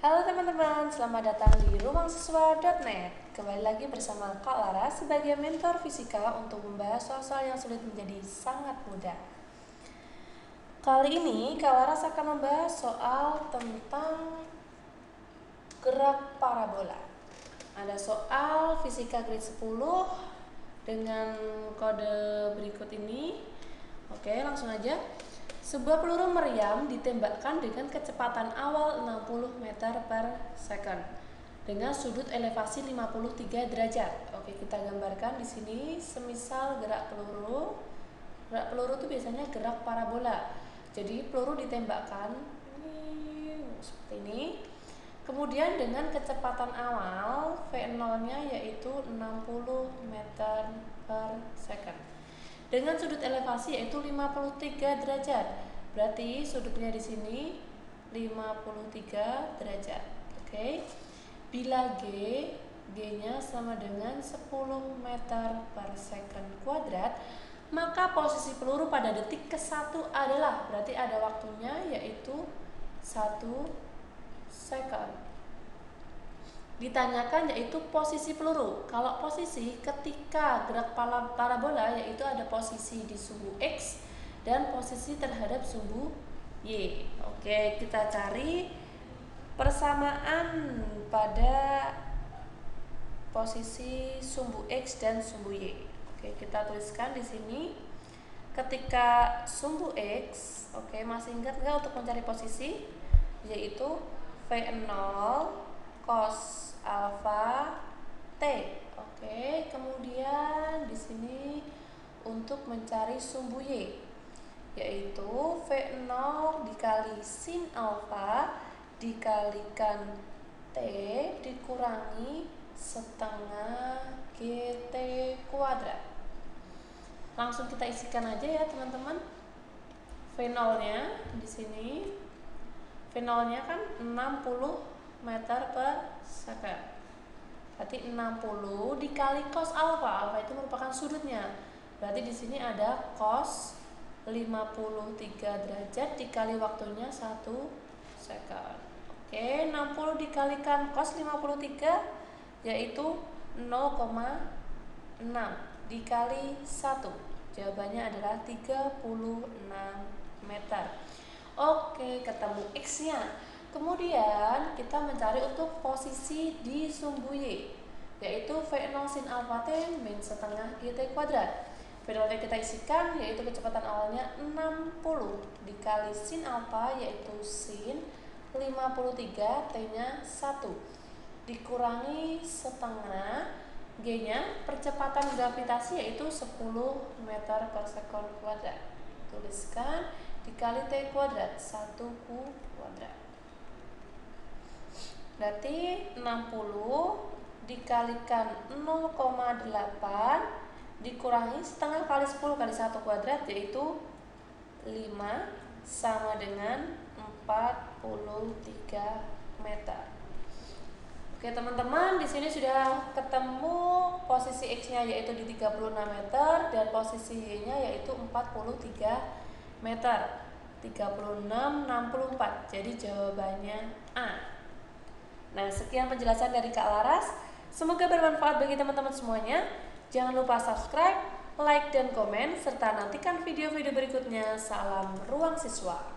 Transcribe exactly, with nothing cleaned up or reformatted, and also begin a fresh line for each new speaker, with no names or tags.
Halo teman-teman, selamat datang di ruang siswa dot net. Kembali lagi bersama Kak Lara sebagai mentor fisika untuk membahas soal-soal yang sulit menjadi sangat mudah. Kali ini Kak Laras akan membahas soal tentang gerak parabola. Ada soal fisika grade sepuluh dengan kode berikut ini. Oke, langsung aja. Sebuah peluru meriam ditembakkan dengan kecepatan awal enam puluh meter per second dengan sudut elevasi lima puluh tiga derajat. Oke, kita gambarkan di sini semisal gerak peluru. Gerak peluru itu biasanya gerak parabola. Jadi peluru ditembakkan ini, seperti ini. Kemudian dengan kecepatan awal V nol-nya yaitu enam puluh meter per second. Dengan sudut elevasi yaitu lima puluh tiga derajat. Berarti sudutnya di sini lima puluh tiga derajat. Oke. Bila G, G-nya sama dengan sepuluh meter per second kuadrat, maka posisi peluru pada detik ke satu adalah, berarti ada waktunya yaitu satu second. Ditanyakan yaitu posisi peluru. Kalau posisi ketika gerak parabola yaitu ada posisi di sumbu X dan posisi terhadap sumbu Y. Oke, kita cari persamaan pada posisi sumbu X dan sumbu Y. Oke, kita tuliskan di sini ketika sumbu X, oke, masih ingat nggak untuk mencari posisi? Yaitu V nol cos alfa T. Oke, kemudian di sini untuk mencari sumbu Y yaitu V nol dikali sin alfa dikalikan T dikurangi setengah G T kuadrat. Langsung kita isikan aja ya teman-teman. V nol-nya di sini V nol-nya kan enam puluh meter per second. Berarti enam puluh dikali cos alfa. Alfa itu merupakan sudutnya. Berarti di sini ada cos lima puluh tiga derajat dikali waktunya satu second. Oke, enam puluh dikalikan cos lima puluh tiga yaitu nol koma enam dikali satu. Jawabannya adalah tiga puluh enam meter. Oke, ketemu X-nya. Kemudian kita mencari untuk posisi di sumbu Y yaitu V nol sin alfa T min setengah G T kuadrat. V nol kita isikan yaitu kecepatan awalnya enam puluh dikali sin alfa yaitu sin lima puluh tiga, T-nya satu dikurangi setengah G-nya percepatan gravitasi yaitu sepuluh meter per second kuadrat. Tuliskan dikali T kuadrat satu kuadrat. Berarti enam puluh dikalikan nol koma delapan dikurangi setengah kali sepuluh kali satu kuadrat yaitu lima sama dengan empat puluh tiga meter. Oke teman-teman, di sini sudah ketemu posisi X-nya yaitu di tiga puluh enam meter dan posisi Y-nya yaitu empat puluh tiga meter. tiga puluh enam, enam puluh empat. Jadi jawabannya A. Nah, sekian penjelasan dari Kak Laras. Semoga bermanfaat bagi teman-teman semuanya. Jangan lupa subscribe, like, dan komen, serta nantikan video-video berikutnya. Salam Ruang Siswa.